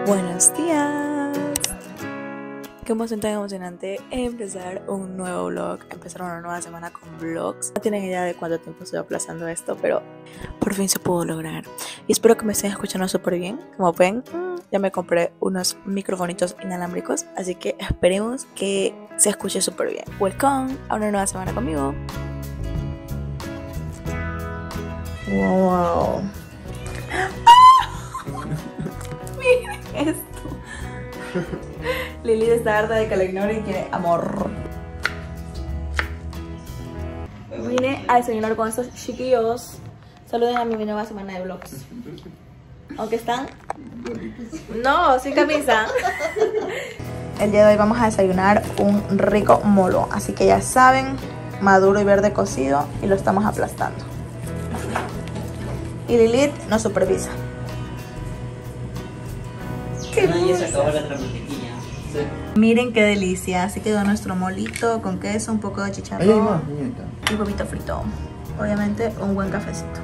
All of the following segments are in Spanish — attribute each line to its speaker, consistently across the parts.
Speaker 1: Buenos días. Qué emoción tan emocionante empezar un nuevo vlog, empezar una nueva semana con vlogs. No tienen idea de cuánto tiempo estoy aplazando esto, pero por fin se pudo lograr. Y espero que me estén escuchando súper bien. Como ven, ya me compré unos microfonitos inalámbricos, así que esperemos que se escuche súper bien. Welcome a una nueva semana conmigo. Wow. Miren esto. Lili está harta de que la ignore y quiere amor. Vine a desayunar con estos chiquillos. Saluden a mi nueva semana de vlogs. Aunque están... No, sin camisa. El día de hoy vamos a desayunar un rico molo. Así que ya saben, maduro y verde cocido. Y lo estamos aplastando. Y Lilith nos supervisa.
Speaker 2: Ya se acabó la mantequilla. Sí.
Speaker 1: Miren qué delicia. Así quedó nuestro molito con queso, un poco de chicharrón.
Speaker 3: Ahí hay más, muñeca.
Speaker 1: Y huevito frito. Obviamente un buen cafecito.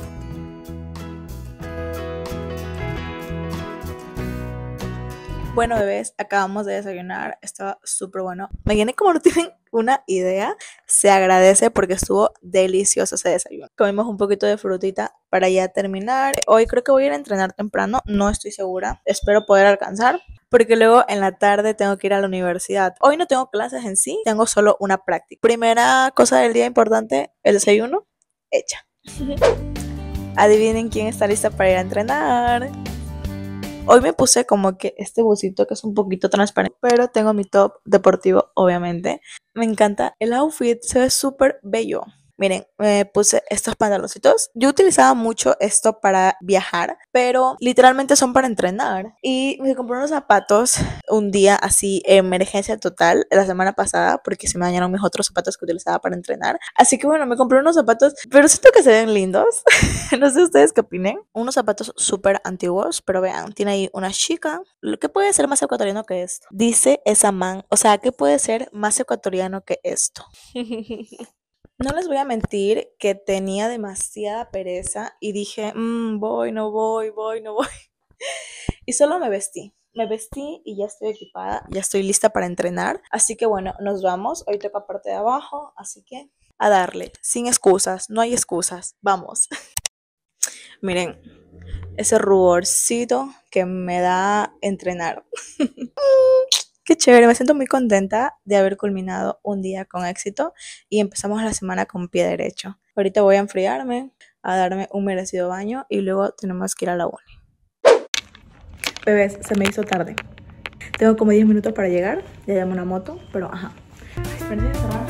Speaker 1: Bueno, bebés, acabamos de desayunar. Estaba súper bueno. Me llené como no tienen una idea. Se agradece porque estuvo delicioso ese desayuno. Comimos un poquito de frutita para ya terminar. Hoy creo que voy a ir a entrenar temprano. No estoy segura. Espero poder alcanzar, porque luego en la tarde tengo que ir a la universidad. Hoy no tengo clases en sí, tengo solo una práctica. Primera cosa del día importante, el desayuno hecha. Adivinen quién está lista para ir a entrenar. Hoy me puse como que este busito que es un poquito transparente, pero tengo mi top deportivo, obviamente. Me encanta el outfit, se ve súper bello. Miren, me puse estos pantaloncitos. Yo utilizaba mucho esto para viajar, pero literalmente son para entrenar. Y me compré unos zapatos un día así, emergencia total, la semana pasada, porque se me dañaron mis otros zapatos que utilizaba para entrenar. Así que bueno, me compré unos zapatos, pero siento que se ven lindos. No sé ustedes qué opinen. Unos zapatos súper antiguos, pero vean, tiene ahí una chica. ¿Qué puede ser más ecuatoriano que esto? Dice esa man, o sea, ¿qué puede ser más ecuatoriano que esto? No les voy a mentir que tenía demasiada pereza y dije, voy, no voy. Y solo me vestí y ya estoy equipada, ya estoy lista para entrenar. Así que bueno, nos vamos. Hoy toca parte de abajo, así que a darle, sin excusas, no hay excusas, vamos. Miren, ese ruborcito que me da entrenar. Qué chévere, me siento muy contenta de haber culminado un día con éxito y empezamos la semana con pie derecho. Ahorita voy a enfriarme, a darme un merecido baño y luego tenemos que ir a la uni. Bebés, se me hizo tarde. Tengo como 10 minutos para llegar, ya llamo una moto, pero ajá. Espérense, cerrar.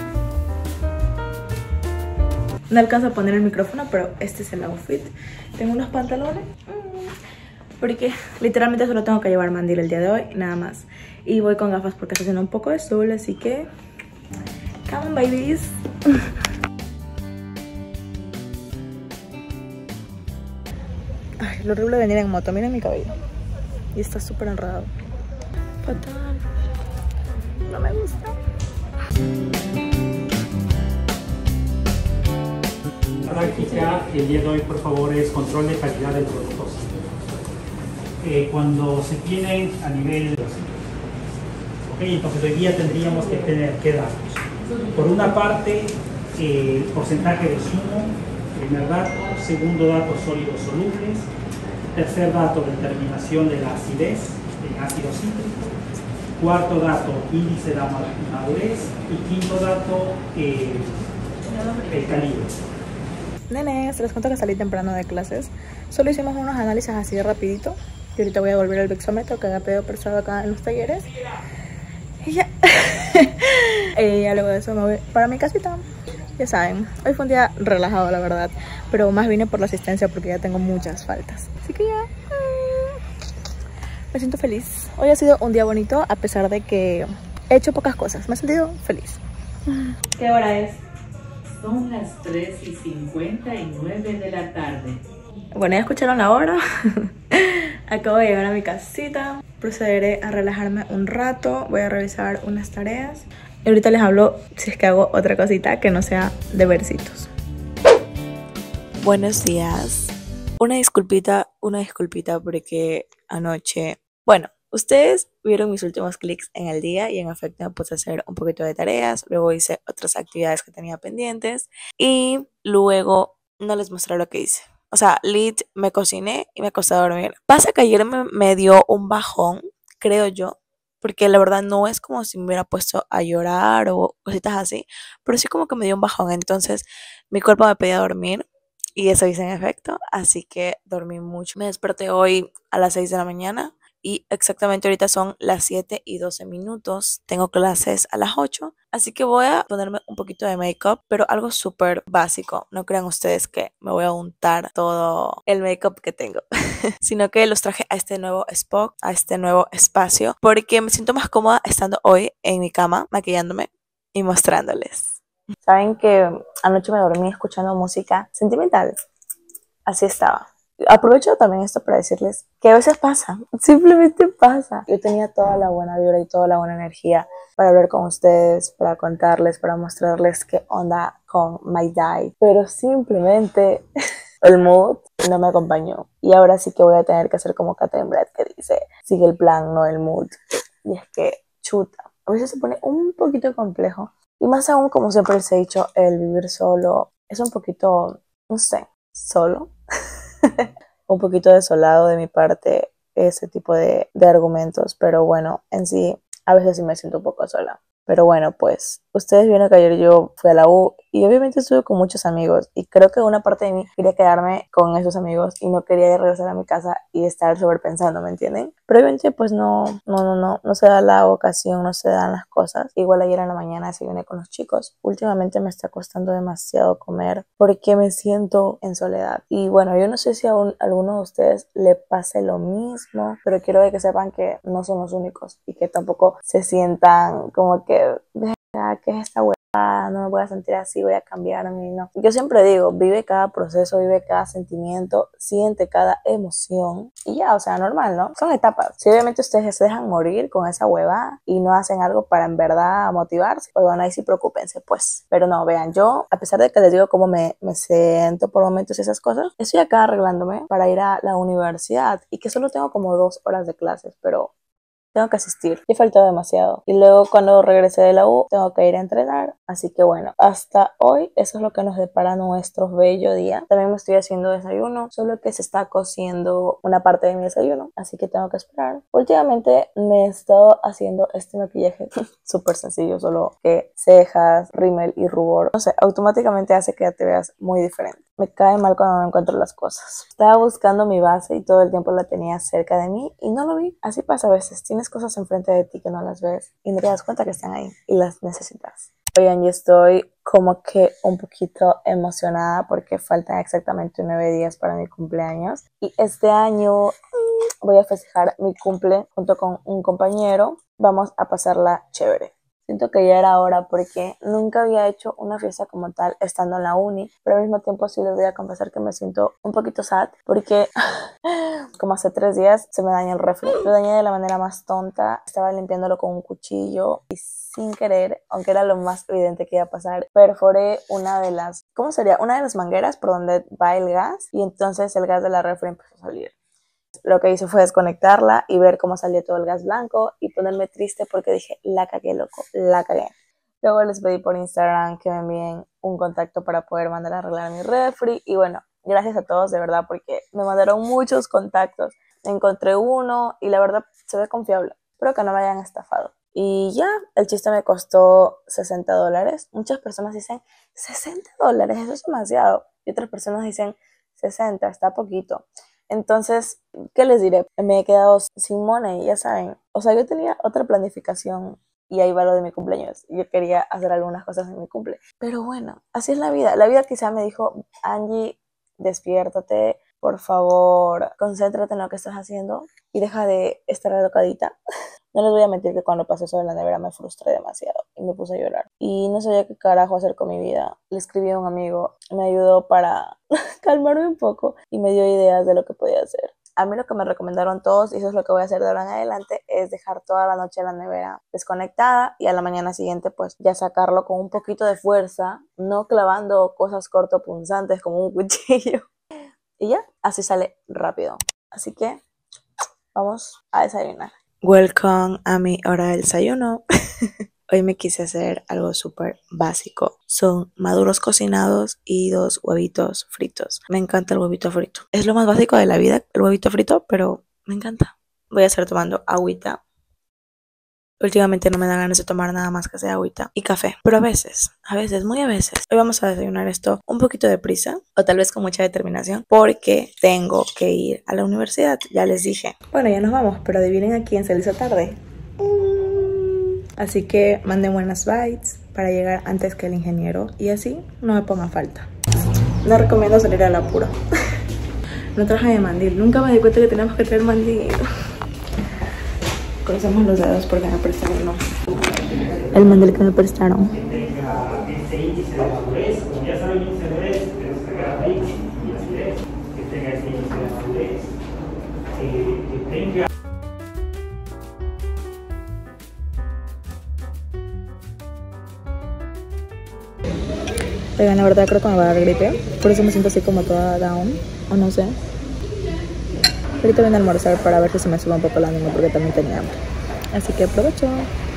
Speaker 1: No alcanzo a poner el micrófono, pero este es el outfit. Tengo unos pantalones, porque literalmente solo tengo que llevar mandil el día de hoy, nada más. Y voy con gafas porque está haciendo un poco de sol, así que... Come on, babies. Ay, lo horrible de venir en moto. Miren mi cabello. Y está súper enredado. Fatal. No me gusta.
Speaker 4: La práctica el día de hoy, por favor, es control de calidad del producto. Cuando se tienen a nivel... entonces hoy día tendríamos que tener qué datos. Por una parte, el porcentaje de zumo, primer dato. Segundo dato, sólidos solubles. Tercer dato, determinación de la acidez en ácido cítrico. Cuarto dato, índice de madurez. Y quinto dato, el calibre.
Speaker 1: Nenes, les cuento que salí temprano de clases. Solo hicimos unos análisis así de rapidito. Y ahorita voy a volver al vexómetro que había pedido prestado acá en los talleres. Y ya. Ya luego de eso me voy para mi casita. Ya saben, hoy fue un día relajado, la verdad. Pero más vine por la asistencia porque ya tengo muchas faltas. Así que ya. Me siento feliz. Hoy ha sido un día bonito a pesar de que he hecho pocas cosas. Me he sentido feliz. ¿Qué hora es?
Speaker 2: Son las 3:59 de la tarde.
Speaker 1: Bueno, ya escucharon la hora. Acabo de llegar a mi casita. Procederé a relajarme un rato. Voy a revisar unas tareas. Y ahorita les hablo si es que hago otra cosita que no sea de versitos. Buenos días. Una disculpita porque anoche Bueno, ustedes vieron mis últimos clics en el día y en efecto me puse a hacer un poquito de tareas, luego hice otras actividades que tenía pendientes y luego no les mostré lo que hice. O sea, me cociné y me acosté a dormir. Pasa que ayer me dio un bajón, creo yo, porque la verdad no es como si me hubiera puesto a llorar o cositas así, pero sí como que me dio un bajón. Entonces mi cuerpo me pedía dormir y eso hice en efecto, así que dormí mucho. Me desperté hoy a las 6 de la mañana y exactamente ahorita son las 7:12. Tengo clases a las 8, así que voy a ponerme un poquito de make-up, pero algo súper básico. No crean ustedes que me voy a untar todo el make-up que tengo, sino que los traje a este nuevo spot, a este nuevo espacio, porque me siento más cómoda estando hoy en mi cama, maquillándome y mostrándoles. Saben que anoche me dormí escuchando música sentimental. Así estaba. Aprovecho también esto para decirles que a veces pasa, simplemente pasa. Yo tenía toda la buena vibra y toda la buena energía para hablar con ustedes, para contarles, para mostrarles qué onda con My Day, pero simplemente el mood no me acompañó. Y ahora sí que voy a tener que hacer como Katherine Brett, que dice, sigue el plan, no el mood. Y es que, chuta, a veces se pone un poquito complejo. Y más aún, como siempre les he dicho, el vivir solo es un poquito, no sé, solo. Un poquito desolado de mi parte ese tipo de argumentos, pero bueno, en sí a veces sí me siento un poco sola. Pero bueno, pues ustedes vieron que ayer yo fui a la U y obviamente estuve con muchos amigos y creo que una parte de mí quería quedarme con esos amigos y no quería regresar a mi casa y estar sobrepensando, ¿me entienden? Pero obviamente pues no se da la ocasión, no se dan las cosas. Igual ayer en la mañana desayuné con los chicos. Últimamente me está costando demasiado comer porque me siento en soledad. Y bueno, yo no sé si a alguno de ustedes le pase lo mismo, pero quiero que sepan que no son los únicos y que tampoco se sientan como que ¿qué es esta huevada? No me voy a sentir así, voy a cambiarme, no. Yo siempre digo, vive cada proceso, vive cada sentimiento, siente cada emoción y ya, o sea, normal, ¿no? Son etapas. Si obviamente ustedes se dejan morir con esa huevada y no hacen algo para en verdad motivarse, pues bueno, ahí sí preocúpense, pues. Pero no, vean, yo, a pesar de que les digo cómo me siento por momentos y esas cosas, estoy acá arreglándome para ir a la universidad y que solo tengo como 2 horas de clases, pero tengo que asistir. He faltado demasiado. Y luego cuando regrese de la U, tengo que ir a entrenar. Así que bueno, hasta hoy eso es lo que nos depara nuestro bello día. También me estoy haciendo desayuno, solo que se está cociendo una parte de mi desayuno. Así que tengo que esperar. Últimamente me he estado haciendo este maquillaje súper sencillo, solo que cejas, rímel y rubor. No sé, automáticamente hace que te veas muy diferente. Me cae mal cuando no encuentro las cosas. Estaba buscando mi base y todo el tiempo la tenía cerca de mí y no lo vi. Así pasa a veces. Tienes cosas enfrente de ti que no las ves y no te das cuenta que están ahí y las necesitas. Oigan, yo estoy como que un poquito emocionada porque faltan exactamente 9 días para mi cumpleaños. Y este año voy a festejar mi cumple junto con un compañero. Vamos a pasarla chévere. Siento que ya era hora porque nunca había hecho una fiesta como tal estando en la uni, pero al mismo tiempo sí les voy a confesar que me siento un poquito sad porque como hace 3 días se me dañó el refri. Lo dañé de la manera más tonta, estaba limpiándolo con un cuchillo y sin querer, aunque era lo más evidente que iba a pasar, perforé una de las, ¿cómo sería? Una de las mangueras por donde va el gas y entonces el gas de la refri empezó a salir. Lo que hice fue desconectarla y ver cómo salía todo el gas blanco y ponerme triste porque dije, la cagué, loco, la cagué. Luego les pedí por Instagram que me envíen un contacto para poder mandar a arreglar mi refri y bueno, gracias a todos de verdad porque me mandaron muchos contactos. Encontré uno y la verdad se ve confiable, espero que no me hayan estafado. Y ya, el chiste me costó $60. Muchas personas dicen, $60, eso es demasiado. Y otras personas dicen, 60, está poquito. Entonces, ¿qué les diré? Me he quedado sin money, ya saben. O sea, yo tenía otra planificación y ahí va lo de mi cumpleaños. Yo quería hacer algunas cosas en mi cumple. Pero bueno, así es la vida. La vida quizá me dijo, Angie, despiértate, por favor, concéntrate en lo que estás haciendo y deja de estar alocadita. No les voy a mentir que cuando pasé sobre la nevera me frustré demasiado y me puse a llorar. Y no sabía qué carajo hacer con mi vida. Le escribí a un amigo, me ayudó para calmarme un poco y me dio ideas de lo que podía hacer. A mí lo que me recomendaron todos, y eso es lo que voy a hacer de ahora en adelante, es dejar toda la noche la nevera desconectada y a la mañana siguiente pues ya sacarlo con un poquito de fuerza, no clavando cosas cortopunzantes como un cuchillo. Y ya, así sale rápido. Así que vamos a desayunar. Welcome a mi hora del desayuno. Hoy me quise hacer algo súper básico. Son maduros cocinados y 2 huevitos fritos. Me encanta el huevito frito. Es lo más básico de la vida, el huevito frito, pero me encanta. Voy a estar tomando agüita. Últimamente no me dan ganas de tomar nada más que sea agüita y café. Pero a veces, muy a veces. Hoy vamos a desayunar esto un poquito deprisa o tal vez con mucha determinación porque tengo que ir a la universidad, ya les dije. Bueno, ya nos vamos, pero adivinen a quién se le hizo tarde. Así que manden buenas vibes para llegar antes que el ingeniero y así no me ponga falta. No recomiendo salir al apuro. No traje de mandil. Nunca me di cuenta que tenemos que traer mandil. Crucemos los dedos porque me prestaron el mandil que me prestaron.
Speaker 4: Que tenga este índice de madurez, como ya saben, índice de madurez, tenemos que sacar ahí y acidez, que tenga este índice de madurez, que tenga.
Speaker 1: Oigan, la verdad creo que me va a dar gripe, por eso me siento así como toda down, o no sé. Ahorita voy a almorzar para ver si se me sube un poco el ánimo porque también tenía hambre. Así que aprovecho.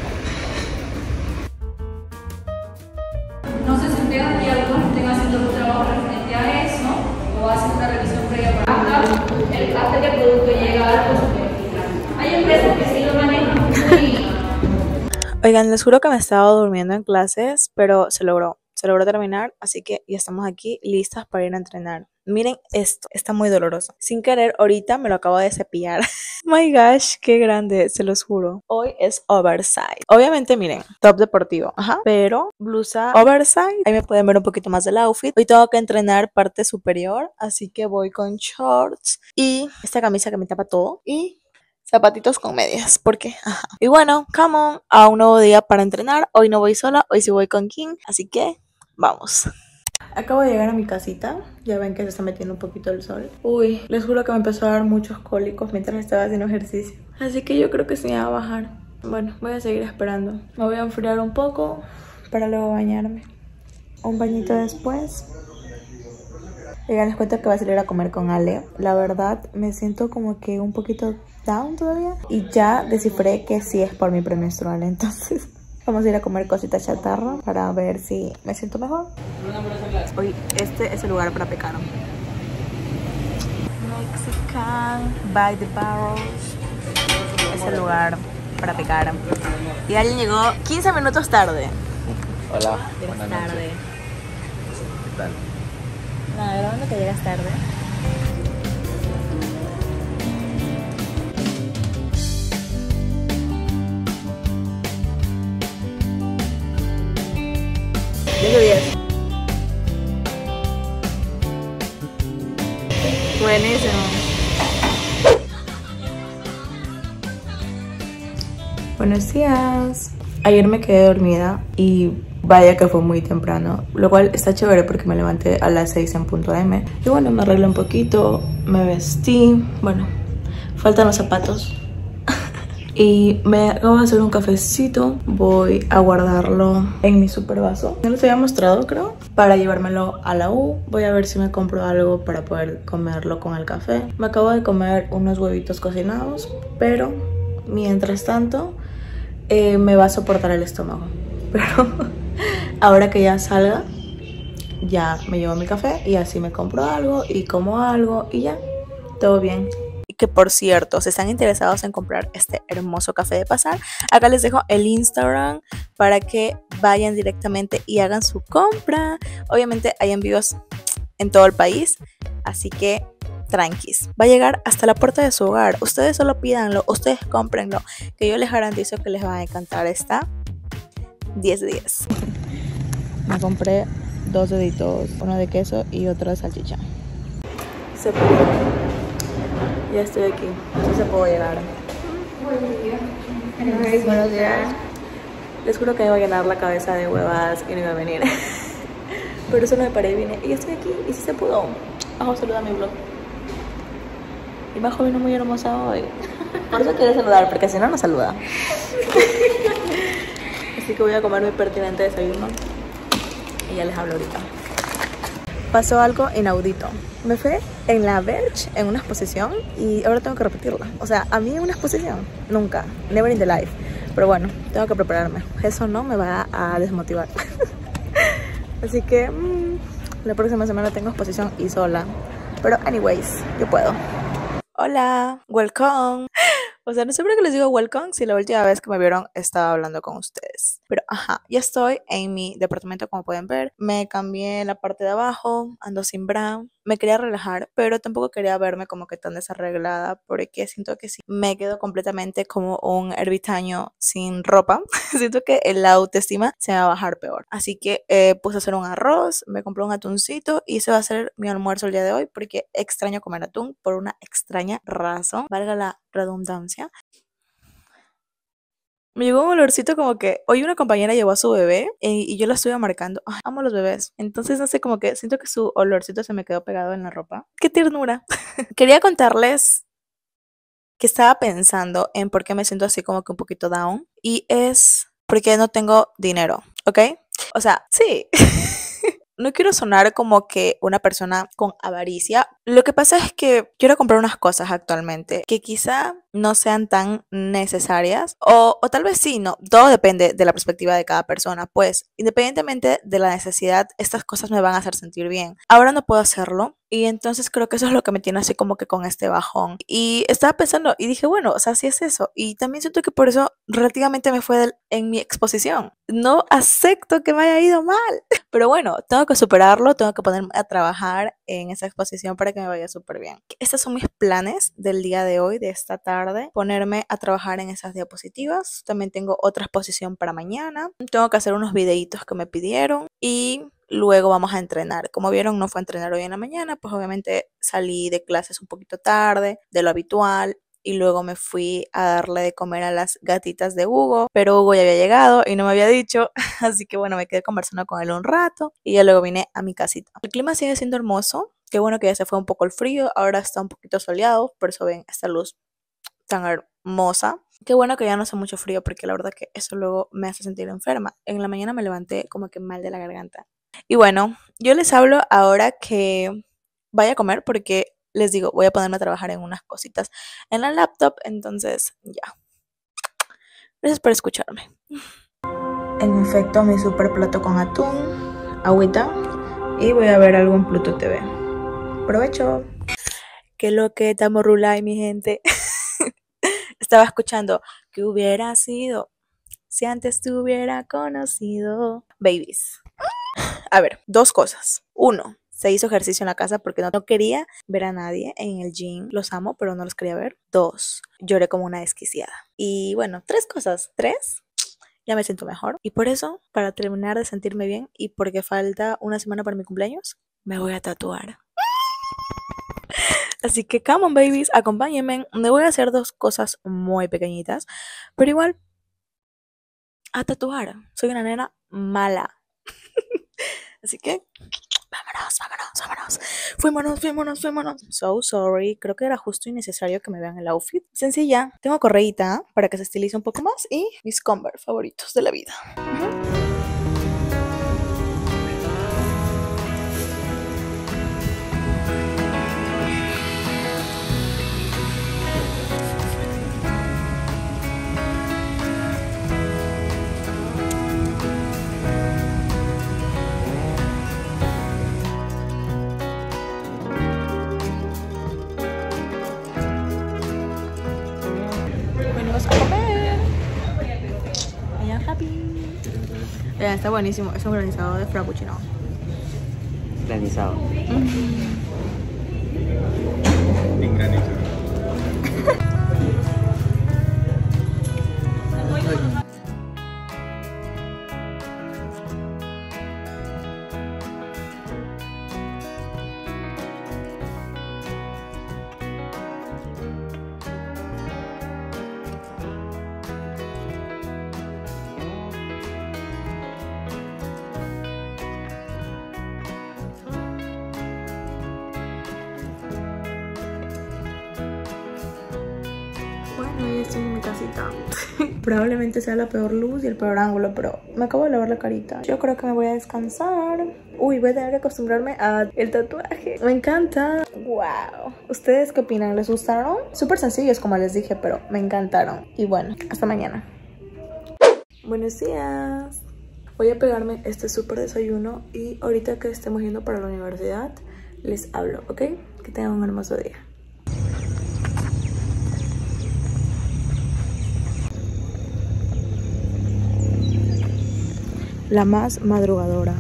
Speaker 3: No sé si ustedes estén haciendo un trabajo referente a eso o hacen una revisión previa para hasta que el producto llega al consumidor final. Hay empresas que sí lo manejan muy...
Speaker 1: Oigan, les juro que me estaba durmiendo en clases, pero se logró terminar, así que ya estamos aquí listas para ir a entrenar. Miren esto, está muy doloroso. Sin querer, ahorita me lo acabo de cepillar. My gosh, qué grande, se los juro. Hoy es oversize. Obviamente, miren, top deportivo, pero blusa oversize. Ahí me pueden ver un poquito más del outfit. Hoy tengo que entrenar parte superior, así que voy con shorts y esta camisa que me tapa todo y zapatitos con medias, porque Y bueno, come on, a un nuevo día para entrenar. Hoy no voy sola, hoy sí voy con King, así que vamos. Acabo de llegar a mi casita, ya ven que se está metiendo un poquito el sol. Uy, les juro que me empezó a dar muchos cólicos mientras estaba haciendo ejercicio. Así que yo creo que sí me va a bajar. Bueno, voy a seguir esperando. Me voy a enfriar un poco para luego bañarme. Un bañito después. Oigan, les cuento que voy a salir a comer con Ale. La verdad, me siento como que un poquito down todavía. Y ya descifré que sí es por mi premenstrual, entonces... Vamos a ir a comer cositas chatarra para ver si me siento mejor. Hoy este es el lugar para pecar. Mexican by the Barrels. Es el lugar para pecar. Y alguien llegó 15 minutos tarde.
Speaker 5: Hola,
Speaker 1: Llegas
Speaker 5: buenas
Speaker 1: tarde.
Speaker 5: noches. ¿Qué tal?
Speaker 1: Nada, grabando que llegas tarde. De 10. Buenísimo. Buenos días. Ayer me quedé dormida y vaya que fue muy temprano, lo cual está chévere porque me levanté a las 6 en punto AM. Y bueno, me arreglé un poquito, me vestí, bueno, faltan los zapatos. Y me acabo de hacer un cafecito. Voy a guardarlo en mi super vaso. Ya los había mostrado, creo. Para llevármelo a la U. Voy a ver si me compro algo para poder comerlo con el café. Me acabo de comer unos huevitos cocinados. Pero mientras tanto me va a soportar el estómago. Pero ahora que ya salga, ya me llevo mi café. Y así me compro algo y como algo y ya, todo bien. Que por cierto, si están interesados en comprar este hermoso café de pasar, acá les dejo el Instagram para que vayan directamente y hagan su compra. Obviamente hay envíos en todo el país, así que tranquis. Va a llegar hasta la puerta de su hogar. Ustedes solo pídanlo, ustedes cómprenlo, que yo les garantizo que les va a encantar. Está 10 de 10. Me compré 2 deditos, uno de queso y otro de salchicha. Se pudo. Ya estoy aquí, no se puedo llegar. Buenos días. Les juro que me iba a llenar la cabeza de huevadas y no iba a venir. Pero eso no me paré y vine. Y estoy aquí y sí se pudo. Bajo, saluda a mi vlog. Y Bajo vino muy hermosa hoy. Por eso quiero saludar, porque si no, no saluda. Así que voy a comer mi pertinente desayuno. Y ya les hablo ahorita. Pasó algo inaudito. Me fui en la Verge en una exposición y ahora tengo que repetirla. O sea, a mí en una exposición, nunca, never in the life. Pero bueno, tengo que prepararme. Eso no me va a desmotivar. Así que la próxima semana tengo exposición y sola. Pero anyways, yo puedo. Hola, welcome. O sea, no sé por qué les digo welcome si la última vez que me vieron estaba hablando con ustedes. Pero ajá, ya estoy en mi departamento como pueden ver. Me cambié la parte de abajo, ando sin bra. Me quería relajar, pero tampoco quería verme como que tan desarreglada porque siento que si me quedo completamente como un ermitaño sin ropa, siento que la autoestima se me va a bajar peor. Así que puse a hacer un arroz, me compré un atuncito y ese va a ser mi almuerzo el día de hoy porque extraño comer atún por una extraña razón, valga la redundancia. Me llegó un olorcito como que hoy una compañera llevó a su bebé y yo la estuve marcando. Ay, amo los bebés. Entonces, no sé, como que siento que su olorcito se me quedó pegado en la ropa. ¡Qué ternura! Quería contarles que estaba pensando en por qué me siento así como que un poquito down. Y es porque no tengo dinero, ¿ok? O sea, sí. No quiero sonar como que una persona con avaricia. Lo que pasa es que quiero comprar unas cosas actualmente que quizá no sean tan necesarias o tal vez sí, no. Todo depende de la perspectiva de cada persona. Pues, independientemente de la necesidad, estas cosas me van a hacer sentir bien. Ahora no puedo hacerlo y entonces creo que eso es lo que me tiene así como que con este bajón. Y estaba pensando y dije, bueno, o sea, sí es eso. Y también siento que por eso relativamente me fue en mi exposición. No acepto que me haya ido mal. Pero bueno, tengo que superarlo, tengo que ponerme a trabajar en esa exposición para que me vaya súper bien. Estos son mis planes del día de hoy, de esta tarde. Ponerme a trabajar en esas diapositivas. También tengo otra exposición para mañana. Tengo que hacer unos videitos que me pidieron y luego vamos a entrenar. Como vieron, no fue a entrenar hoy en la mañana, pues obviamente salí de clases un poquito tarde de lo habitual. Y luego me fui a darle de comer a las gatitas de Hugo, pero Hugo ya había llegado y no me había dicho, así que bueno, me quedé conversando con él un rato y ya luego vine a mi casita. El clima sigue siendo hermoso, qué bueno que ya se fue un poco el frío, ahora está un poquito soleado, por eso ven esta luz tan hermosa. Qué bueno que ya no hace mucho frío porque la verdad que eso luego me hace sentir enferma. En la mañana me levanté como que mal de la garganta. Y bueno, yo les hablo ahora que vaya a comer porque les digo, voy a ponerme a trabajar en unas cositas en la laptop, entonces ya. Gracias por escucharme. En efecto, mi super plato con atún, agüita y voy a ver algo en Pluto TV. Provecho. Qué lo que estamos rulay, mi gente. Estaba escuchando ¿qué hubiera sido si antes te hubiera conocido? Babies. A ver, dos cosas. Uno, se hizo ejercicio en la casa porque no quería ver a nadie en el gym. Los amo, pero no los quería ver. 2, lloré como una desquiciada. Y bueno, 3 cosas. 3, ya me siento mejor. Y por eso, para terminar de sentirme bien y porque falta una semana para mi cumpleaños, me voy a tatuar. Así que come on babies, acompáñenme. Me voy a hacer 2 cosas muy pequeñitas, pero igual a tatuar. Soy una nena mala. Así que vámonos. Fuímonos. So sorry. Creo que era justo y necesario que me vean el outfit. Sencilla. Tengo correíta para que se estilice un poco más y mis Converse favoritos de la vida. Venimos a comer. Allá happy. Ya, está buenísimo. Es un granizado de frappuccino.
Speaker 5: Granizado.
Speaker 6: En granito.
Speaker 1: Hoy estoy en mi casita. Probablemente sea la peor luz y el peor ángulo, pero me acabo de lavar la carita. Yo creo que me voy a descansar. Uy, voy a tener que acostumbrarme al tatuaje. Me encanta. Wow. ¿Ustedes qué opinan? ¿Les gustaron? Súper sencillos, como les dije, pero me encantaron. Y bueno, hasta mañana. Buenos días. Voy a pegarme este súper desayuno y ahorita que estemos yendo para la universidad, les hablo, ¿ok? Que tengan un hermoso día. La más madrugadora.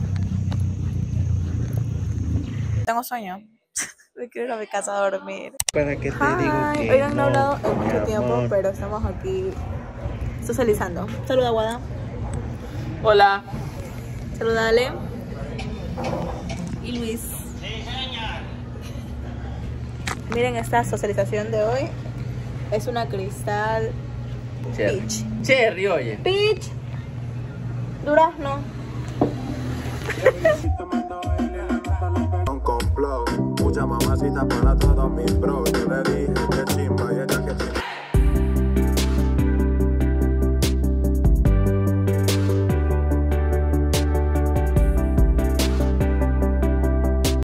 Speaker 1: Tengo sueño. Me quiero ir a mi casa a dormir.
Speaker 5: ¿Para qué te digo que
Speaker 1: Oigan, no he hablado en mucho tiempo,
Speaker 5: amor?
Speaker 1: pero estamos aquí socializando. Saluda, Guada.
Speaker 2: Hola.
Speaker 1: Saluda, Ale. Y Luis. Miren esta socialización de hoy. Es una Cristal Peach.
Speaker 2: Cherry, oye.
Speaker 1: Peach. Durazno.
Speaker 7: Un complot, mucha mamacita para todos mis bros. Yo le dije que chimba y ella que chimba.